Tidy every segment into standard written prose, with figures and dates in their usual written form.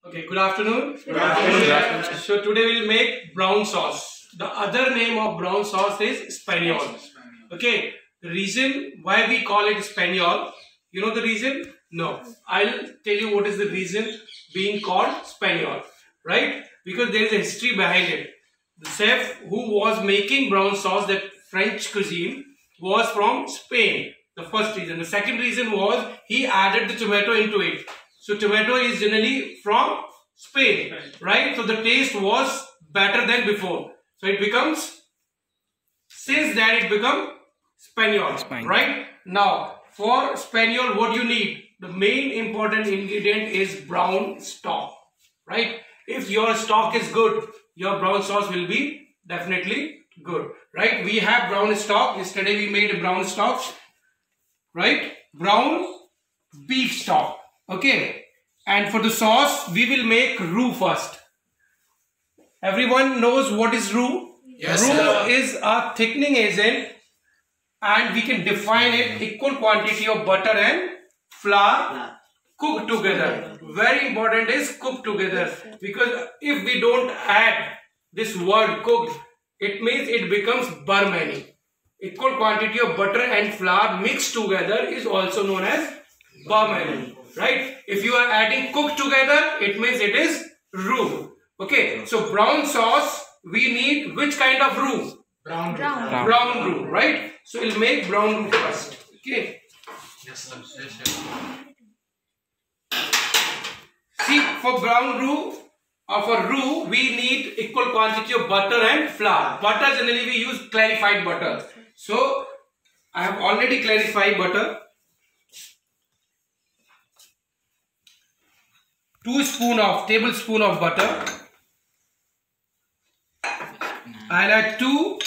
Okay, good afternoon. Good afternoon. Good afternoon. So today we'll make brown sauce. The other name of brown sauce is Spaniel. Okay, the reason why we call it Spaniel, you know the reason? No, I'll tell you what is the reason being called Spaniel, right? Because there is a history behind it. The chef who was making brown sauce, that French cuisine, was from Spain. The first reason. The second reason was he added the tomato into it. So tomato is generally from Spain, right? So the taste was better than before. So it becomes, since then it become Spaniel, right? Now for Spaniel, what you need? The main important ingredient is brown stock, right? If your stock is good, your brown sauce will be definitely good, right? We have brown stock. Yesterday we made a brown stock, right? Brown beef stock. Okay, and for the sauce we will make roux first. Everyone knows what is roux? Yes, roux sir. is a thickening agent, and we can define it equal quantity of butter and flour cooked together. Very important is cooked together, because if we don't add this word cooked, it means it becomes barmani. Equal quantity of butter and flour mixed together is also known as barmani, right? If you are adding cooked together, it means it is roux. Okay, so brown sauce, we need which kind of roux? Brown. Brown roux, right? So we'll make brown roux first. Okay. Yes, sir. See, for brown roux or for roux, we need equal quantity of butter and flour. Butter, generally we use clarified butter. So I have already clarified butter. 2 tablespoon of butter. I'll add 2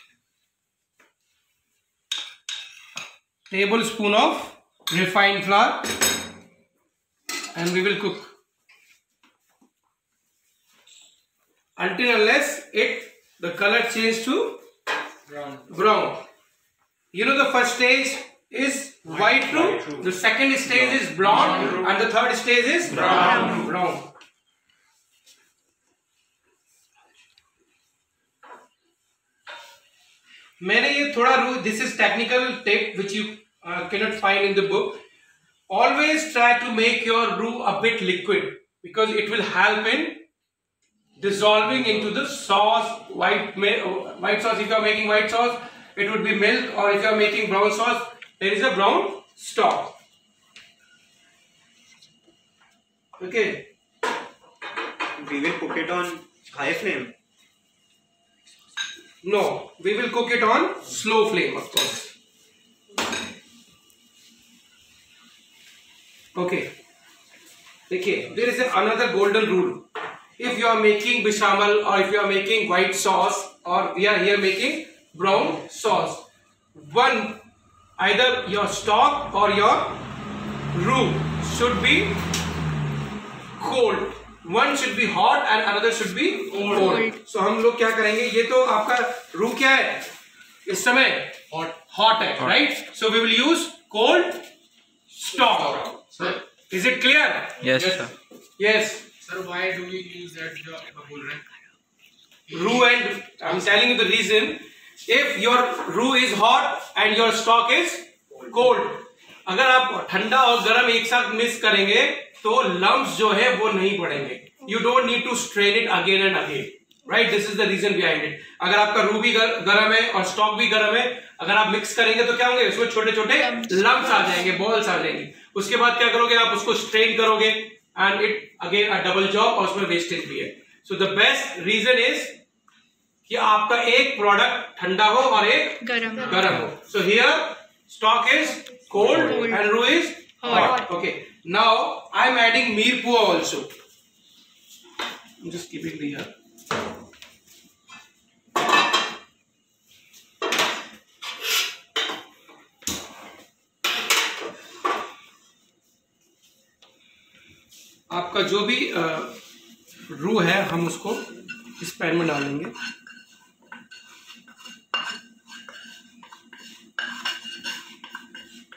tablespoon of refined flour, and we will cook until unless the color changes to brown. You know, the first stage is white roux, the second stage is blonde, and the third stage is brown. मैंने ये थोड़ा roux, this is technical tip which you cannot find in the book. Always try to make your roux a bit liquid, because it will help in dissolving into the sauce. White sauce, if you are making white sauce, it would be milk, or if you are making brown sauce, there is a brown stock. Okay. We will cook it on high flame. No, we will cook it on slow flame, of course. Okay. Okay, there is another golden rule. If you are making bechamel, or if you are making white sauce, or we are here making brown sauce, either your stock or your roux should be cold. One should be hot and another should be cold. So हम लोग क्या करेंगे? ये तो आपका roux क्या है? इस समय hot है, right? So we will use cold stock. Sir. Is it clear? Yes, sir. Yes. Sir, why do we use that Roux, and I'm telling you the reason. If your roux is hot and your stock is cold, अगर आप ठंडा और गर्म एक साथ mix करेंगे तो lumps जो है वो नहीं पड़ेंगे. You don't need to strain it again and again, right? This is the reason behind it. अगर आपका roux भी गर्म है और stock भी गर्म है, अगर आप मिक्स करेंगे तो क्या होंगे? उसमें छोटे छोटे लम्प्स आ जाएंगे, बॉल्स आ जाएंगे. उसके बाद क्या करोगे? आप उसको स्ट्रेन करोगे, and it again a double job, और उसमें वेस्टेज भी है. So the best reason is कि आपका एक प्रोडक्ट ठंडा हो और एक गरम हो. So here stock is cold and roux is hot. Okay. Now I am adding mirpua also. I'm just keeping it here. आपका जो भी roux है, हम उसको इस पैन में डालेंगे.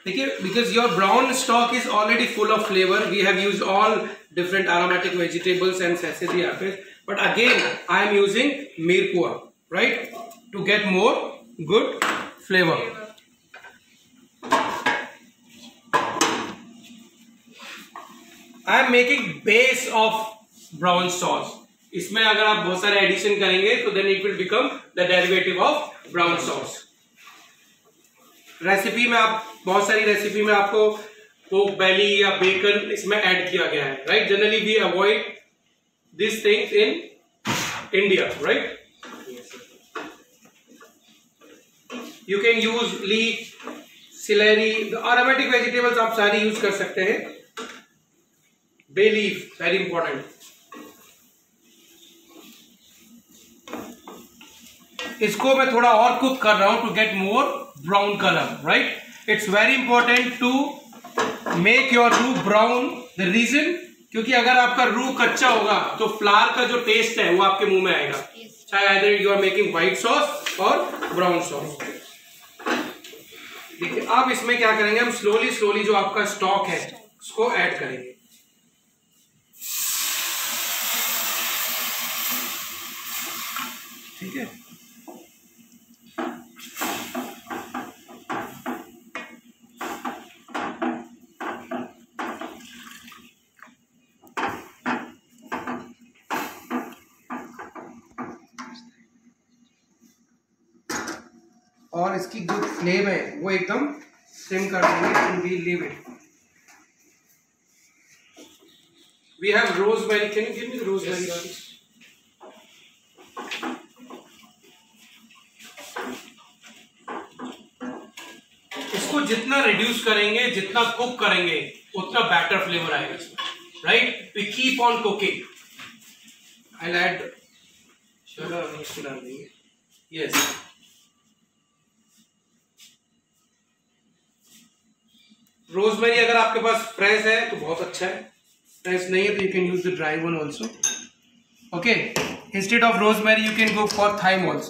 ठीक है, because your brown stock is already full of flavor. We have used all different aromatic vegetables and sesame apples, but again I am using Mirpua, right, to get more good flavor. I am making base of brown sauce. इसमें अगर आप बहुत सारे addition करेंगे तो then it will become the derivative of brown sauce. Recipe में आप बहुत सारी रेसिपी में आपको पोर्क बेली या बेकन इसमें ऐड किया गया है, right. Generally we avoid this things in India, right. You can use leaf, celery, aromatic vegetables आप सारी यूज कर सकते हैं. Bay leaf very important. इसको मैं थोड़ा और कुक कर रहा हूं to get more brown colour, right. It's very important to make your रू ब्राउन. द रीजन, क्योंकि अगर आपका रू कच्चा होगा तो फ्लावर का जो टेस्ट है वो आपके मुंह में आएगा, चाहे either you are making white sauce और ब्राउन सॉस. देखिए अब इसमें क्या करेंगे, हम स्लोली जो आपका स्टॉक है उसको ऐड करेंगे. ठीक है, और इसकी जो फ्लेम है वो एकदम सिम कर देंगे and we leave it. We have rosemary. Can you give me the rosemary? इसको जितना रिड्यूस करेंगे, जितना कुक करेंगे, उतना बेटर फ्लेवर आएगा इसमें, right. We keep on cooking. I will add sugar, इसको डाल देंगे. यस, रोजमेरी अगर आपके पास फ्रेश है तो बहुत अच्छा है, फ्रेश नहीं है तो you can use the dry one also. Okay, instead of rosemary you can go for thyme also.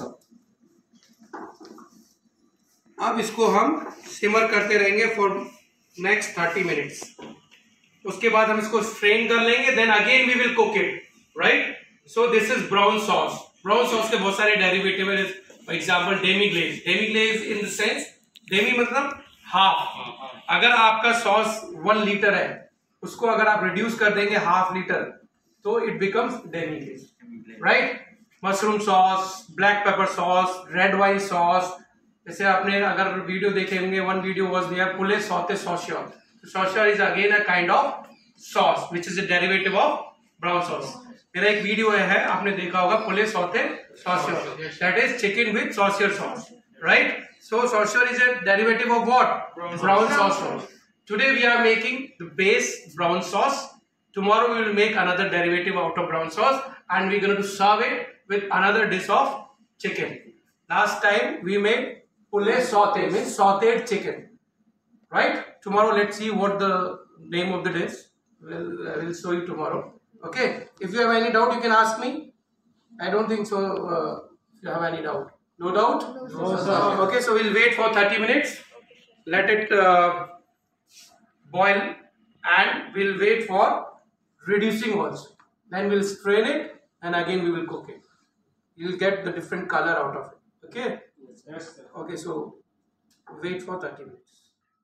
अब इसको हम सिमर करते रहेंगे फॉर नेक्स्ट 30 मिनट्स. उसके बाद हम इसको स्ट्रेन कर लेंगे, then again we will cook it, right. So this is brown sauce. Brown sauce के बहुत सारे डेरिवेटिव है. For example demi glaze. Demi glaze in the sense, demi मतलब हाफ. अगर आपका सॉस 1 लीटर है, उसको अगर आप रिड्यूस कर देंगे हाफ लीटर तो it becomes demi glaze, right. Mushroom sauce, black pepper sauce, red wine sauce. जैसे आपने अगर वीडियो देखे होंगे, one video was there poulet saute saucier. Saucier is again a kind of sauce which is a derivative of brown sauce. मेरा एक video है, आपने देखा होगा, poulet saute saucier. That is chicken with saucier sauce, right. So saucier is a derivative of what? Brown sauce. Today we are making the base brown sauce. Tomorrow we will make another derivative out of brown sauce and we are going to serve it with another dish of chicken. Last time we made poulet sauté, means sautéed chicken, right. Tomorrow let's see what the name of the dish. I will show you tomorrow. Okay, if you have any doubt you can ask me. I don't think so. If you have any doubt. No doubt? No, sir. Okay, so we'll wait for 30 minutes. Let it boil and we'll wait for reducing also. Then we'll strain it and again we will cook it. You'll get the different color out of it. Okay? Yes, sir. Okay, so wait for 30 minutes.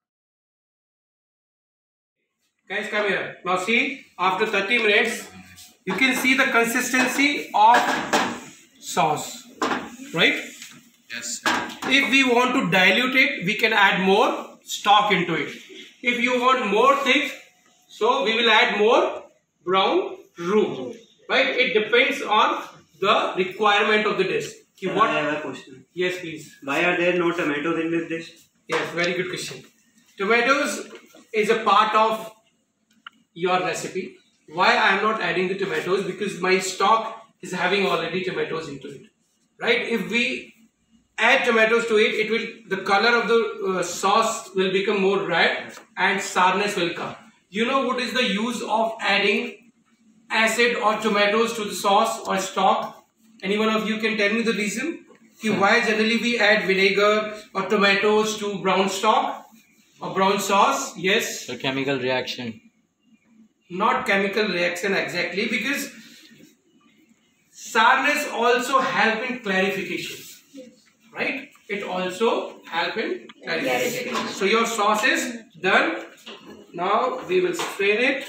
Guys, come here. Now see, after 30 minutes, you can see the consistency of sauce. Right? Yes. If we want to dilute it, we can add more stock into it. If you want more thick, so we will add more brown roux. Right? It depends on the requirement of the dish. I have a question. Yes, please. Why are there no tomatoes in this dish? Yes, very good question. Tomatoes is a part of your recipe. Why I am not adding the tomatoes? Because my stock is having already tomatoes into it. Right? If we add tomatoes to it, the color of the sauce will become more red and sourness will come. You know what is the use of adding acid or tomatoes to the sauce or stock? Any one of you can tell me the reason? Why generally we add vinegar or tomatoes to brown stock? A brown sauce, yes. A chemical reaction. Not chemical reaction exactly, because sourness also help in clarification, right? It also help in clarification. So your sauce is done. Now we will strain it.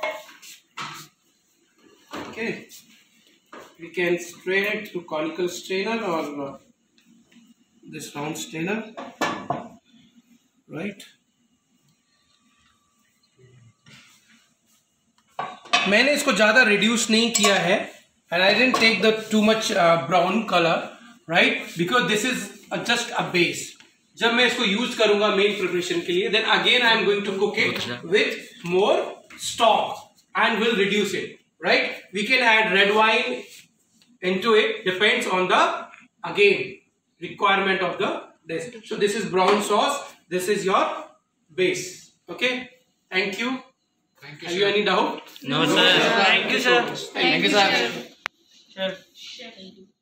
Okay, we can strain it through conical strainer or this round strainer, right? मैंने इसको ज़्यादा reduce नहीं किया है, and I didn't take the too much brown color, right? Because this is just a base. जब मैं इसको use करूँगा main preparation के लिए, then again I am going to cook it with more stock and will reduce it, right? We can add red wine into it, depends on the again requirement of the dish. So this is brown sauce. This is your base. Okay. Thank you. Thank you, Have you any doubt? No, sir. Thank you, sir. Thank you, sir. Sure.